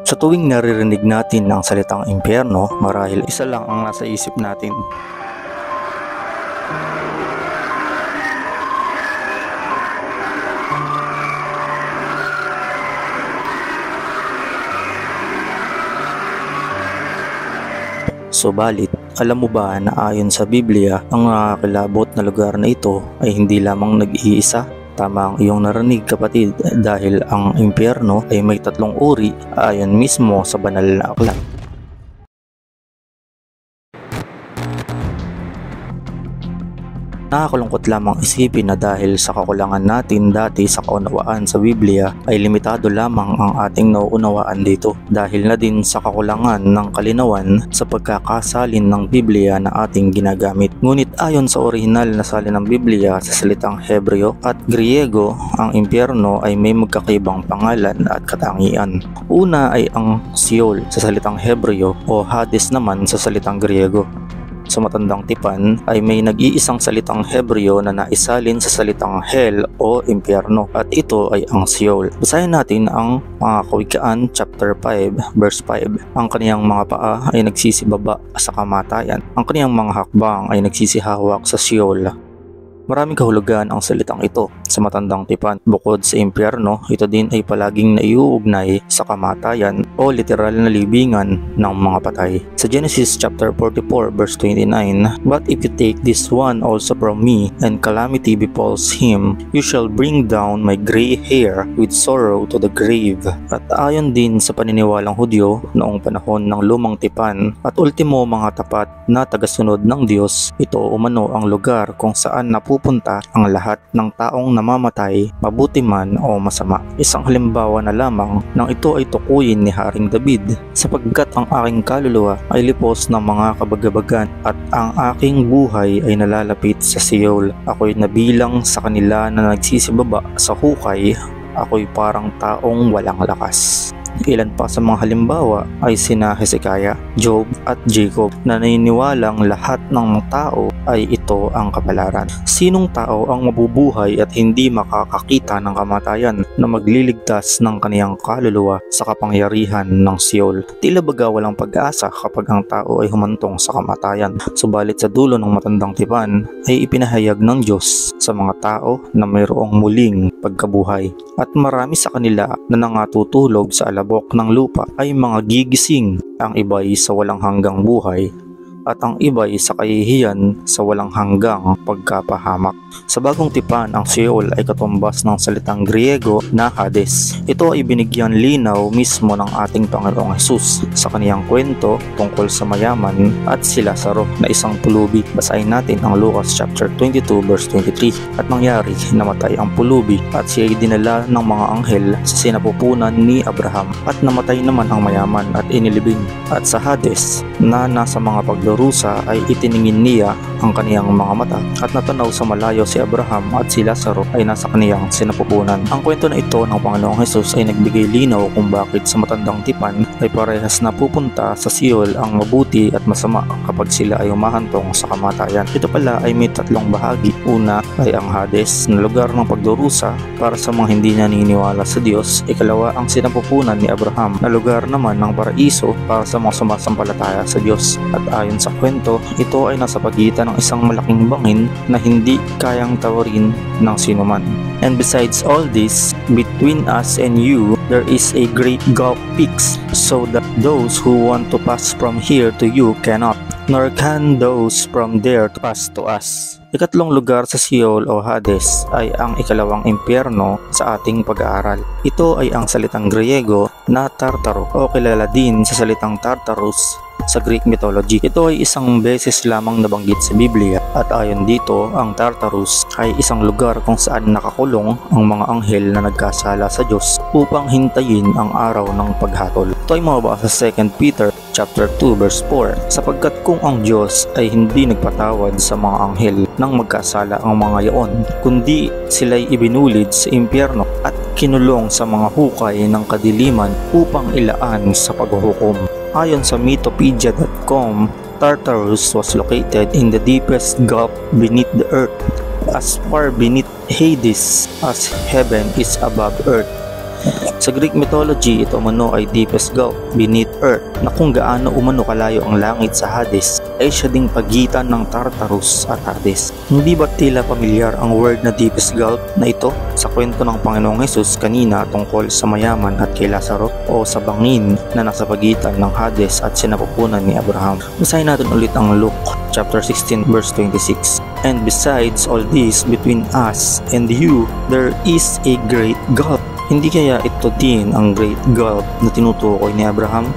Sa tuwing naririnig natin ang salitang impyerno, marahil isa lang ang nasa isip natin. Subalit, alam mo ba na ayon sa Biblia, ang nakakilabot na lugar na ito ay hindi lamang nag-iisa? Tama ang iyong narinig, kapatid, dahil ang impyerno ay may 3 uri ayon mismo sa banal na aklat. Nakakalungkot lamang isipin na dahil sa kakulangan natin dati sa kaunawaan sa Biblia ay limitado lamang ang ating nauunawaan dito, dahil na din sa kakulangan ng kalinawan sa pagkakasalin ng Biblia na ating ginagamit. Ngunit ayon sa orihinal na salin ng Biblia sa salitang Hebreo at Griego, ang impyerno ay may magkakaibang pangalan at katangian. Una ay ang Sheol sa salitang Hebreo o Hades naman sa salitang Griego. Sa matandang tipan ay may nag-iisang salitang Hebreo na naisalin sa salitang Hell o impyerno, at ito ay ang Sheol. Basahin natin ang mga Kawikaan chapter 5 verse 5. Ang kaniyang mga paa ay nagsisibaba sa kamatayan. Ang kaniyang mga hakbang ay nagsisihawak sa Sheol. Maraming kahulugan ang salitang ito sa matandang tipan. Bukod sa impyerno, ito din ay palaging naiuugnay sa kamatayan o literal na libingan ng mga patay. Sa Genesis chapter 44 verse 29, "But if you take this one also from me, and calamity befalls him, you shall bring down my gray hair with sorrow to the grave." At ayon din sa paniniwalang Hudyo noong panahon ng lumang tipan at ultimo mga tapat na tagasunod ng Diyos, ito umano ang lugar kung saan napupunta ang lahat ng taong namamatay, mabuti man o masama. Isang halimbawa na lamang nang ito ay tukuyin ni Haring David, "Sapagkat ang aking kaluluwa ay lipos ng mga kabagabagan at ang aking buhay ay nalalapit sa Sheol. Ako'y nabilang sa kanila na nagsisibaba sa hukay, ako'y parang taong walang lakas." Ilan pa sa mga halimbawa ay sina Hezekiah, Job at Jacob, na naniniwalang lahat ng tao ay ito ang kapalaran. Sinong tao ang mabubuhay at hindi makakakita ng kamatayan na magliligtas ng kaniyang kaluluwa sa kapangyarihan ng Sheol? Tila baga walang pag-asa kapag ang tao ay humantong sa kamatayan. Subalit sa dulo ng matandang tipan ay ipinahayag ng Diyos sa mga tao na mayroong muling pagkabuhay, at marami sa kanila na nangatutulog sa alabok ng lupa ay mga gigising. Ang iba'y sa walang hanggang buhay at ang iba'y sa kahihiyan sa walang hanggang pagkapahamak. Sa bagong tipan, ang Sheol ay katumbas ng salitang Griego na Hades. Ito ay binigyan linaw mismo ng ating Panginoong Hesus sa kaniyang kwento tungkol sa mayaman at si Lazaro na isang pulubi. Basahin natin ang Lucas chapter 22 verse 23. "At nangyari, namatay ang pulubi at siya ay dinala ng mga anghel sa sinapupunan ni Abraham, at namatay naman ang mayaman at inilibing. At sa Hades na nasa mga pagdurusa ay itiningin niya ang kaniyang mga mata, at natanaw sa malayo si Abraham at si Lazaro ay nasa kaniyang sinapupunan." Ang kwento na ito ng Panginoong Hesus ay nagbigay linaw kung bakit sa matandang tipan ay parehas na pupunta sa Sheol ang mabuti at masama kapag sila ay umahantong sa kamatayan. Ito pala ay may 3 bahagi. Una ay ang Hades na lugar ng pagdurusa para sa mga hindi naniniwala sa Diyos. Ikalawa ang sinapupunan ni Abraham na lugar naman ng paraiso para sa mga sumasampalataya sa Diyos. At ayon sa kwento, ito ay nasa pagitan ng isang malaking bangin na hindi kayang tawarin ng sinuman. And besides all this, between us and you, there is a great gulf fixed, so that those who want to pass from here to you cannot, nor can those from there to pass to us. Ikatlong lugar sa Sheol o Hades ay ang ikalawang impyerno sa ating pag-aaral. Ito ay ang salitang Griego na Tartaro, o kilala din sa salitang Tartarus sa Greek mythology. Ito ay isang beses lamang nabanggit sa Biblia, at ayon dito, ang Tartarus ay isang lugar kung saan nakakulong ang mga anghel na nagkasala sa Diyos upang hintayin ang araw ng paghatol. Ito ay mababa sa 2 Peter chapter 2 verse 4, "Sapagkat kung ang Diyos ay hindi nagpatawad sa mga anghel nang magkasala ang mga yaon, kundi sila'y ibinulid sa impyerno at kinulong sa mga hukay ng kadiliman upang ilaan sa paghuhukom." Ayon sa Mythopedia.com, Tartarus was located in the deepest gulf beneath the earth, as far beneath Hades as heaven is above earth. Sa Greek mythology, ito umano ay deepest gulf beneath earth na kung gaano umano kalayo ang langit sa Hades ay siya ding pagitan ng Tartarus at Hades. Hindi ba tila pamilyar ang word na deepest gulf na ito sa kwento ng Panginoong Hesus kanina tungkol sa mayaman at kay Lazaro o sa bangin na nasa pagitan ng Hades at sinapupunan ni Abraham? Basahin natin ulit ang Luke chapter 16 verse 26. And besides all this, between us and you, there is a great gulf. Hindi kaya ito din ang great gulf na tinutukoy ni Abraham?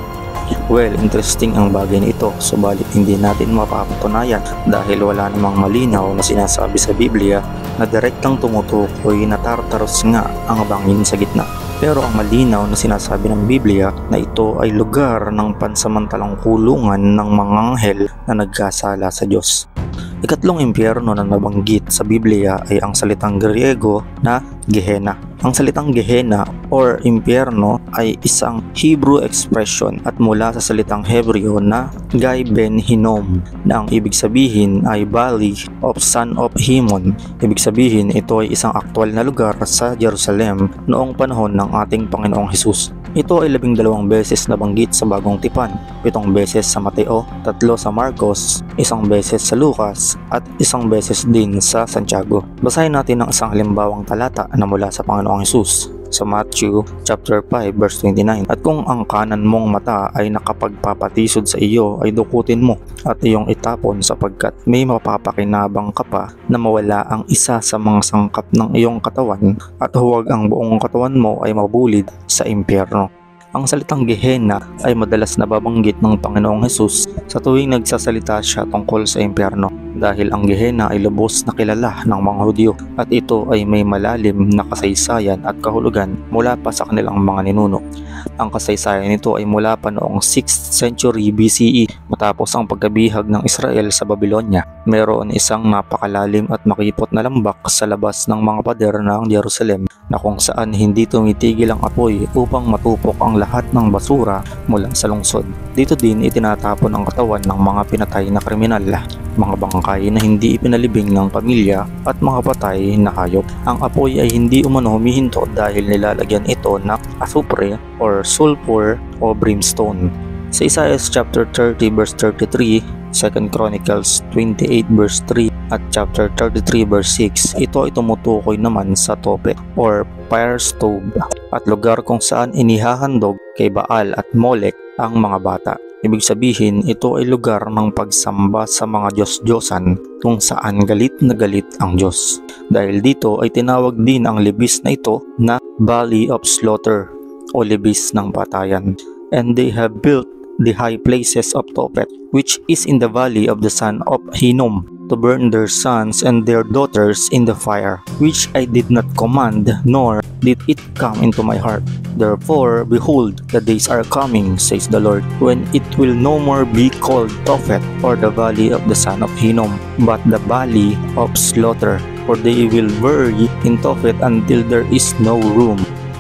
Well, interesting ang bagay na ito, subalit hindi natin mapapatunayan dahil wala namang malinaw na sinasabi sa Biblia na direktang tumutukoy na Tartarus nga ang bangin sa gitna. Pero ang malinaw na sinasabi ng Biblia na ito ay lugar ng pansamantalang kulungan ng mga anghel na nagkasala sa Diyos. Ikatlong impyerno na nabanggit sa Biblia ay ang salitang Griego na Gehenna. Ang salitang Gehenna or impyerno ay isang Hebrew expression at mula sa salitang Hebreo na Gai Ben Hinnom na ang ibig sabihin ay Valley of Son of Hinnom. Ibig sabihin ito ay isang aktwal na lugar sa Jerusalem noong panahon ng ating Panginoong Hesus. Ito ay 12 beses nabanggit sa Bagong Tipan, 7 beses sa Mateo, 3 sa Marcos, 1 beses sa Lucas, at 1 beses din sa Santiago. Basahin natin ang isang halimbawang talata na mula sa Panginoong Hesus sa Matthew chapter 5 verse 29. At kung ang kanan mong mata ay nakapagpapatisod sa iyo, ay dukutin mo at iyong itapon, sapagkat may mapapakinabang ka pa na mawala ang isa sa mga sangkap ng iyong katawan at huwag ang buong katawan mo ay mabulid sa impyerno. Ang salitang Gehenna ay madalas nababanggit ng Panginoong Hesus sa tuwing nagsasalita siya tungkol sa impyerno dahil ang Gehenna ay lubos na kilala ng mga Hudyo at ito ay may malalim na kasaysayan at kahulugan mula pa sa kanilang mga ninuno. Ang kasaysayan nito ay mula pa noong 6th century BCE matapos ang pagkabihag ng Israel sa Babylonia. Meron isang napakalalim at makipot na lambak sa labas ng mga pader ng Jerusalem na kung saan hindi tumitigil ang apoy upang matupok ang lahat ng basura mula sa lungsod. Dito din itinatapon ang katawan ng mga pinatay na kriminal, mga bangkay na hindi ipinalibing ng pamilya at mga patay na hayop. Ang apoy ay hindi umano humihinto dahil nilalagyan ito ng asupre or sulfur o brimstone. Sa Isaiah chapter 30 verse 33, 2 Chronicles 28 verse 3 at chapter 33 verse 6, ito ay tumutukoy naman sa Tophet or fire stove at lugar kung saan inihahandog kay Baal at Molech ang mga bata. Ibig sabihin, ito ay lugar ng pagsamba sa mga Diyos-Diyosan kung saan galit na galit ang Diyos. Dahil dito ay tinawag din ang libis na ito na Valley of Slaughter o libis ng patayan. And they have built the high places of Tophet, which is in the valley of the son of Hinnom, to burn their sons and their daughters in the fire, which I did not command, nor did it come into my heart. Therefore, behold, the days are coming, says the Lord, when it will no more be called Tophet, or the valley of the son of Hinnom, but the valley of slaughter, for they will bury in Tophet until there is no room.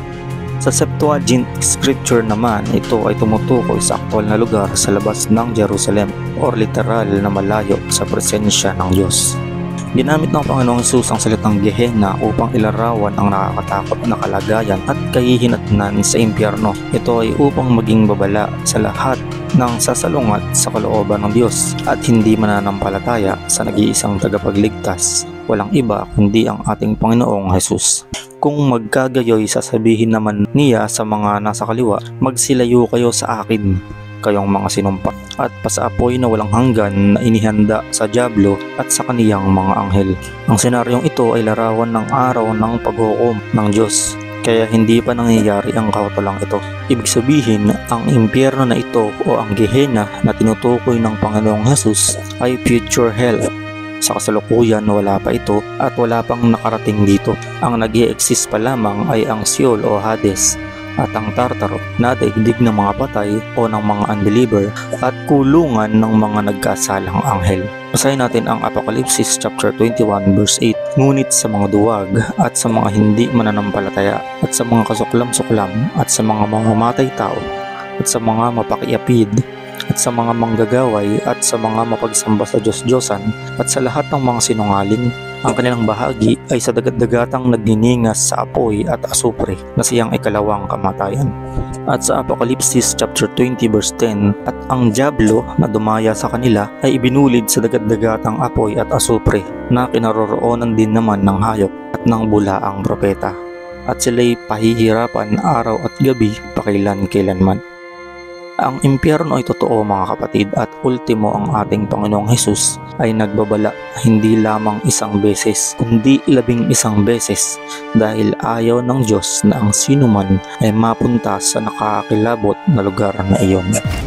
Sa Septuagint scripture naman, ito ay tumutukoy sa aktwal na lugar sa labas ng Jerusalem or literal na malayo sa presensya ng Diyos. Ginamit ng Panginoong Hesus ang salitang Gehenna upang ilarawan ang nakakatakot na kalagayan at kahihinatnan sa impyerno. Ito ay upang maging babala sa lahat ng sasalungat sa kalooban ng Diyos at hindi mananampalataya sa nag-iisang tagapagligtas. Walang iba kundi ang ating Panginoong Hesus. Kung magkagayoy, sasabihin naman niya sa mga nasa kaliwa, magsilayo kayo sa akin, kayong mga sinumpa, at pasaapoy na walang hanggan na inihanda sa dyablo at sa kaniyang mga anghel. Ang senaryong ito ay larawan ng araw ng paghukom ng Diyos, kaya hindi pa nangyayari ang kautulang ito. Ibig sabihin, ang impyerno na ito o ang Gehenna na tinutukoy ng Panginoong Hesus ay future hell. Sa kasalukuyan wala pa ito at wala pang nakarating dito. Ang nag-i-exist pa lamang ay ang Sheol o Hades at ang Tartaro na daigdig ng mga patay o ng mga unbeliever at kulungan ng mga nagkasalang anghel. Basahin natin ang Apocalypse chapter 21 verse 8. Ngunit sa mga duwag at sa mga hindi mananampalataya at sa mga kasuklam-suklam at sa mga mamamatay tao at sa mga mapakiapid at sa mga manggagaway at sa mga mapagsamba sa Diyos-Diyosan at sa lahat ng mga sinungaling Ang kanilang bahagi ay sa dagat-dagatang nagniningas sa apoy at asupre na siyang ikalawang kamatayan. At sa Apokalipsis chapter 20 verse 10, at ang dyablo na dumaya sa kanila ay ibinulid sa dagat-dagatang apoy at asupre na kinaroroonan din naman ng hayop at ng bulaang propeta. At sila'y pahihirapan araw at gabi pakailan-kailanman. Ang impyerno ay totoo mga kapatid, at ultimo ang ating Panginoong Hesus ay nagbabala hindi lamang isang beses kundi 11 beses, dahil ayaw ng Diyos na ang sinuman ay mapunta sa nakakakilabot na lugar na iyon.